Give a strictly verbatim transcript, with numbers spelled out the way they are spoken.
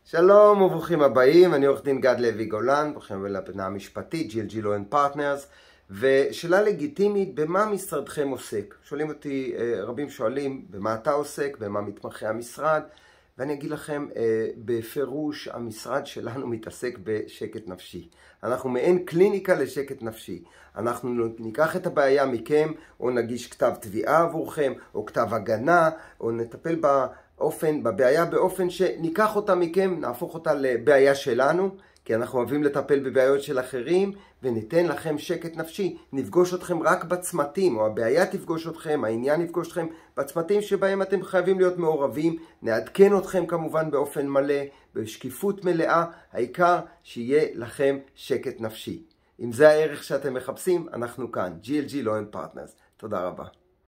שלום וברוכים הבאים, אני עורך דין גד לוי גולן, ברוכים הבאים לפינה המשפטית, ג'י אל ג'י Law and Partners, ושאלה לגיטימית, במה משרדכם עוסק? שואלים אותי, רבים שואלים, במה אתה עוסק, במה מתמחה המשרד, ואני אגיד לכם, בפירוש המשרד שלנו מתעסק בשקט נפשי. אנחנו מעין קליניקה לשקט נפשי. אנחנו ניקח את הבעיה מכם, או נגיש כתב תביעה עבורכם, או כתב הגנה, או נטפל בה, אופן, בבעיה באופן שניקח אותה מכם, נהפוך אותה לבעיה שלנו, כי אנחנו אוהבים לטפל בבעיות של אחרים, וניתן לכם שקט נפשי. נפגוש אתכם רק בצמתים, או הבעיה תפגוש אתכם, העניין יפגוש אתכם בצמתים שבהם אתם חייבים להיות מעורבים. נעדכן אתכם כמובן באופן מלא, בשקיפות מלאה, העיקר שיהיה לכם שקט נפשי. אם זה הערך שאתם מחפשים, אנחנו כאן, ג'י אל ג'י Law and Partners. תודה רבה.